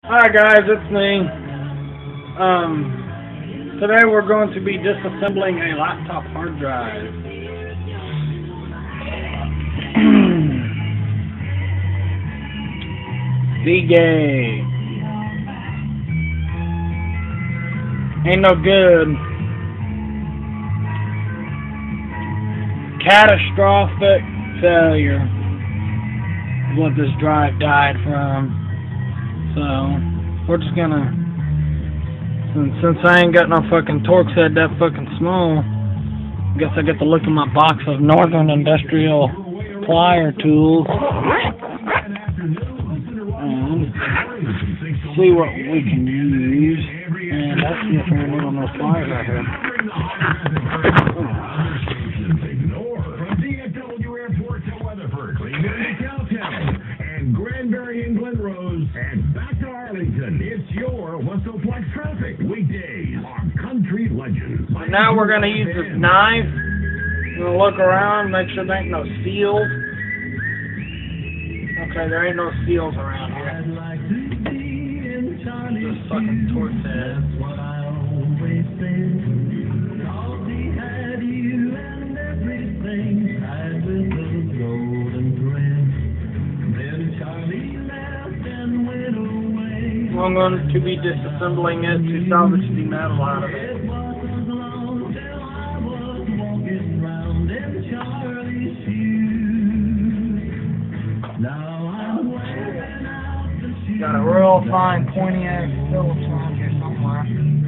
Hi guys, it's me. Today we're going to be disassembling a laptop hard drive. Seagate. Ain't no good. Catastrophic failure is what this drive died from. So, we're just gonna, since I ain't got no fucking Torx head that fucking small, I guess I get to look in my box of Northern Industrial plier tools and see what we can use. And that's the thing on those pliers right here. And back to Arlington, it's your catastrophic weekdays on Country Legends. Now we're going to use this knife. We're going to look around, make sure there ain't no seals. Okay, there ain't no seals around here. This fucking Torx head. I'm going to be disassembling it to salvage the metal out of it. Got a real fine pointy ass Phillips around here somewhere.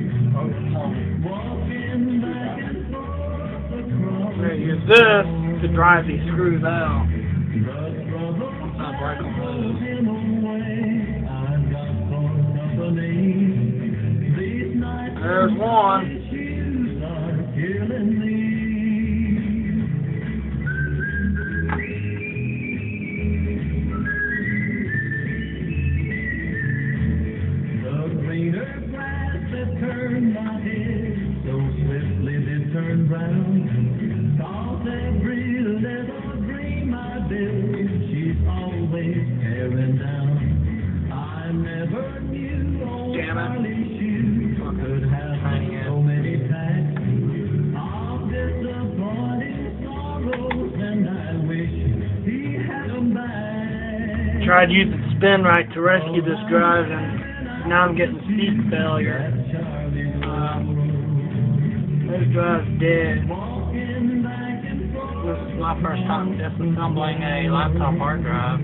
I'm going to use this to drive these screws out. Once I break them loose. There's one. The greener grass that turned my head so swiftly did turn brown. Thought every little dream I built, she's always tearing down. I never knew old Charlie shoes could have so many types of disappointing sorrows, and I wish he had them back. Tried using spin right to rescue this drive, and now I'm getting seat failure. This drive's dead. This is my first time disassembling a laptop hard drive.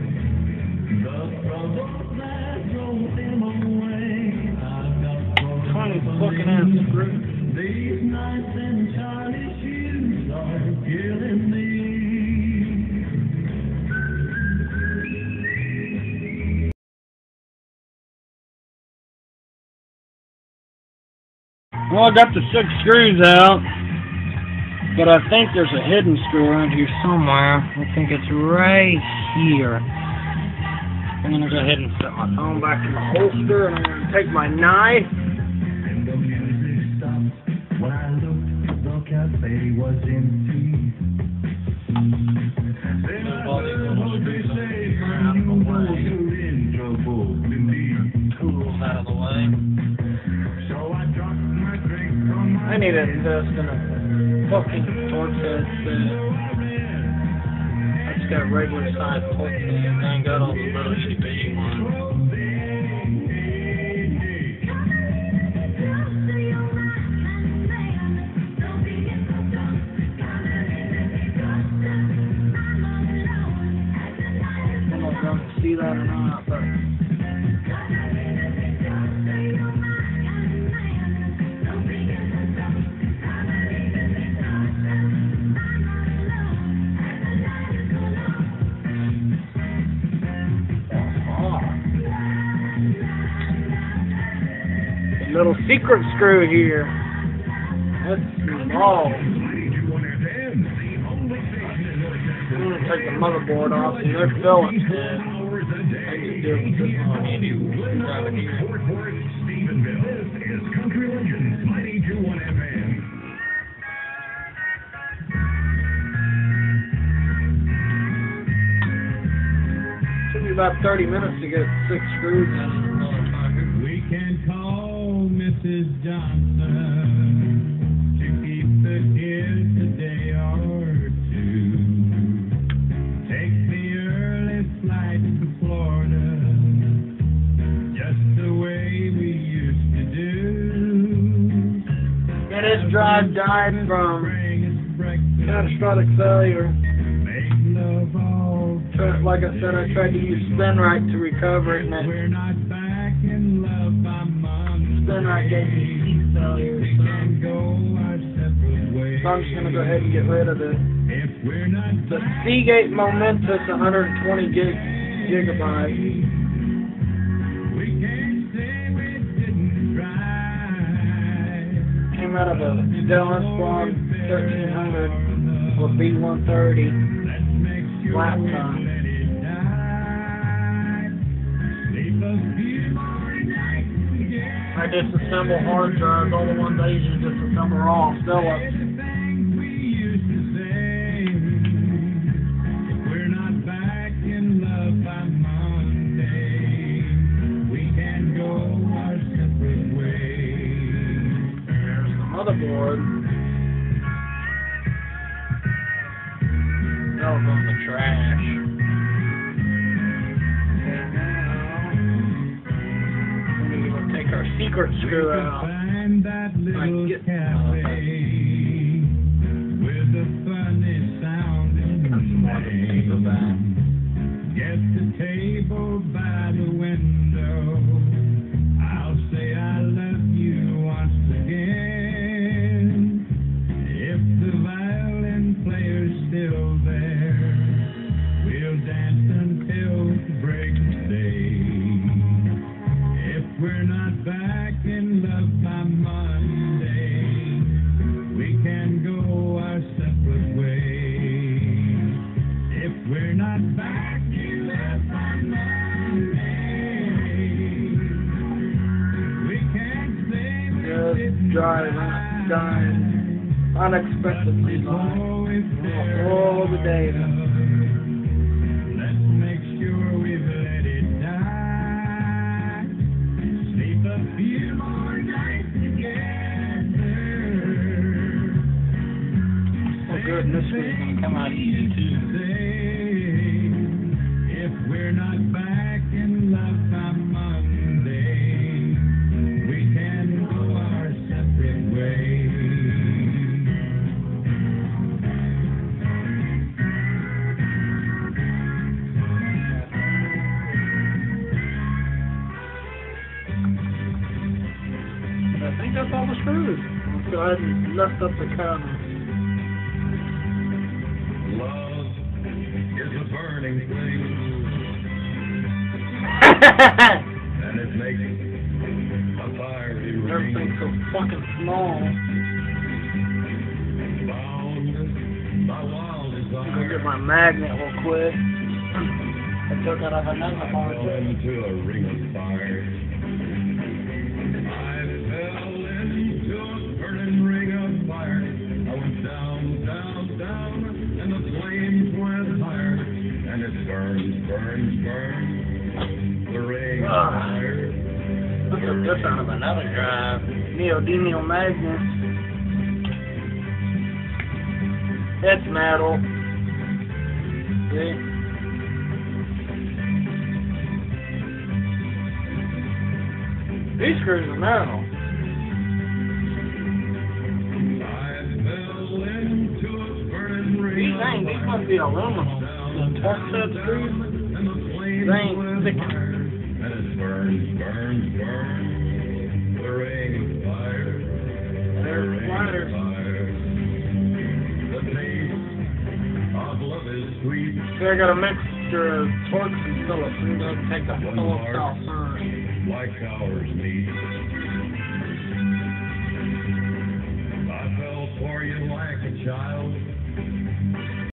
Fucking ass screws. These nights in Charlie's shoes are killing me. Well, I got the 6 screws out, but I think there's a hidden screw around here somewhere. I think it's right here. I'm gonna go ahead and set my phone back in the holster, and I'm gonna take my knife. When I looked, the cafe was empty. Then I heard what they say, you know you're in trouble with me. Tools out of the way. So I dropped my drink from my I need to invest in a fucking Torx head set. I just got a regular size Torx head, and I ain't got all the little itty bitty ones. See that or not, but a little secret screw here. That's small. I'm gonna take the motherboard off, and they're Phillips head. This is Country Legends 92.1 FM. Took me about 30 minutes to get 6 screws in this motherfucker. Mrs. Johnson to keep the kids a day or two. Take the early flight to Florida, just the way we used to do. Yeah, this drive died from catastrophic failure. Like I said, I tried to use SpinRite to recover it, and that SpinRite gave me heat failure. So I'm just going to go ahead and get rid of it. The Seagate Momentous 120 gigabyte. Came out of a Dissembling 1300 or B130 laptop. I disassemble hard drives, all the ones I usually disassemble are all Phillips. There's the motherboard. That'll go in the trash. Take our secret screw out. I can get with a funny sounding name. Get the table by the window. I'll say I love you once again. If the violin player's still there, we'll dance until the break of day. If we're not back in love by Monday, we can go our separate ways. If we're not back in love by Monday, we can't stay with just drive died unexpectedly all the data. Let's make sure we've let it die. Sleep a few more nights together. Oh good, this one's gonna come out easy too. If we're not back in love by Monday, we can go our separate ways. I think that's all the screws. Let's go ahead and lift up the cover. Love is a burning thing, and it makes a fiery ring. Everything's so fucking small. Bound by wild I'm gonna desire, get my magnet real quick. I took it off another I part. fell into a ring of fire. I fell into a burning ring of fire. I went down, down, down, and the flames went higher. And it burns, burns, burns. The ring of fire. I took this out of another drive. Neodymium magnet. It's metal. See? These screws are metal. I fell into a burning ring. These ain't. These must be aluminum. The torque set screws. And the flames They ain't went thick. higher. And it burns, burns, burns. The ring of fire. There's the sliders. The taste of love is sweet. See, I got a mixture of torques and Phillips. I'm going to take the Phillips out first. Like ours meet. I fell for you like a child.